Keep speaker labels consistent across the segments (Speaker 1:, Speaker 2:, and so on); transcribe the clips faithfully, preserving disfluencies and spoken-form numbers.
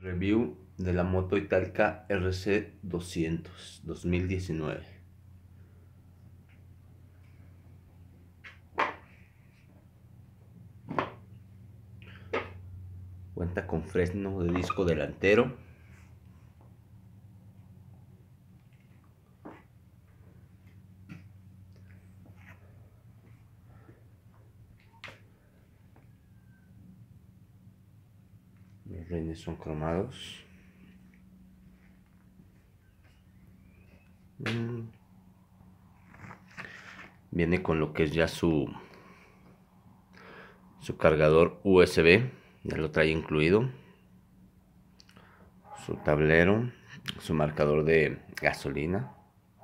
Speaker 1: Review de la moto Italca R C doscientos dos mil diecinueve. Cuenta con freno de disco delantero, los rines son cromados. Mm. Viene con lo que es ya su su cargador U S B, ya lo trae incluido, su tablero, su marcador de gasolina,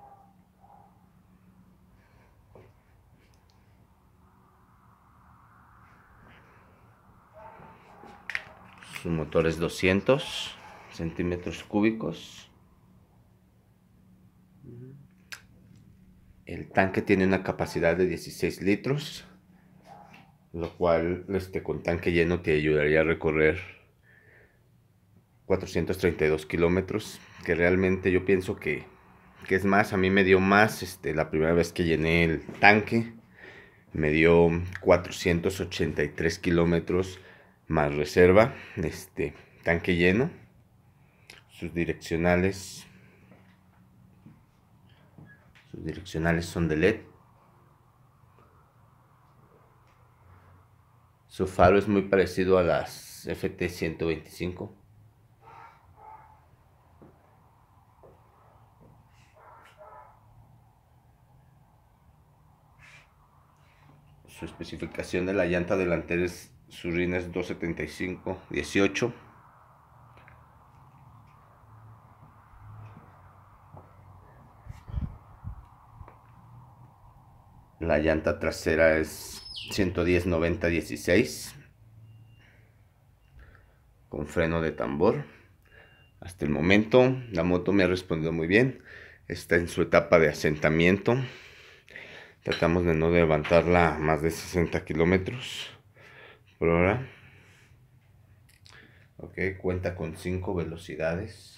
Speaker 1: su motor es doscientos centímetros cúbicos. El tanque tiene una capacidad de dieciséis litros, lo cual este, con tanque lleno te ayudaría a recorrer cuatrocientos treinta y dos kilómetros, que realmente yo pienso que, que es más. A mí me dio más este, la primera vez que llené el tanque, me dio cuatrocientos ochenta y tres kilómetros más reserva, este, tanque lleno. Sus direccionales sus direccionales son de L E D. Su faro es muy parecido a las F T ciento veinticinco. Su especificación de la llanta delantera es su rines dos setenta y cinco dieciocho. La llanta trasera es ciento diez noventa dieciséis con freno de tambor. Hasta el momento la moto me ha respondido muy bien. Está en su etapa de asentamiento. Tratamos de no levantarla a más de sesenta kilómetros por hora. Ok, cuenta con cinco velocidades.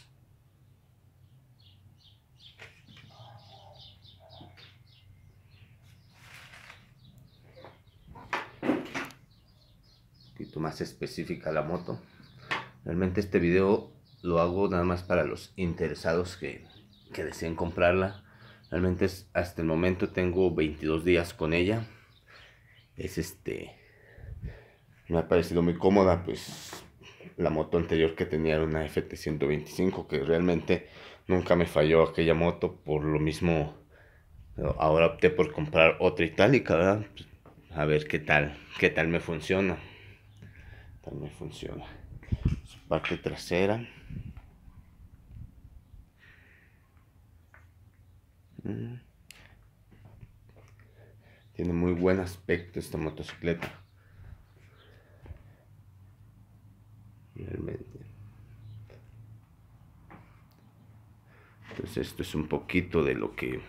Speaker 1: Un poquito más específica la moto. Realmente este video lo hago nada más para los interesados que, que deseen comprarla. Realmente es, hasta el momento tengo veintidós días con ella. Es este... Me ha parecido muy cómoda, pues la moto anterior que tenía era una F T ciento veinticinco, que realmente nunca me falló aquella moto. Por lo mismo, ahora opté por comprar otra itálica, ¿verdad? A ver qué tal, qué tal me funciona. Qué tal me funciona. Su parte trasera. Mm. Tiene muy buen aspecto esta motocicleta. Realmente. Entonces esto es un poquito de lo que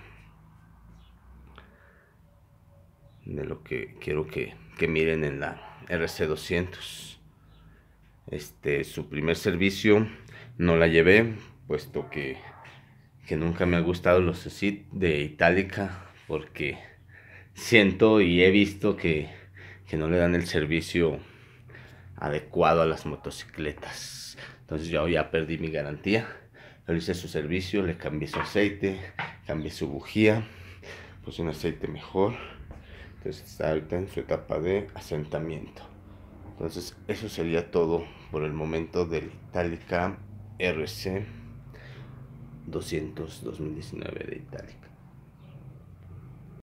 Speaker 1: de lo que quiero que, que miren en la R C doscientos. Este, su primer servicio no la llevé, puesto que, que nunca me ha gustado los S I T de Italca, porque siento y he visto que, que no le dan el servicio adecuado a las motocicletas. Entonces yo ya perdí mi garantía. Le hice su servicio, le cambié su aceite, cambié su bujía, puse un aceite mejor. Entonces está ahorita en su etapa de asentamiento. Entonces eso sería todo por el momento del Italca R C doscientos dos mil diecinueve de Italca.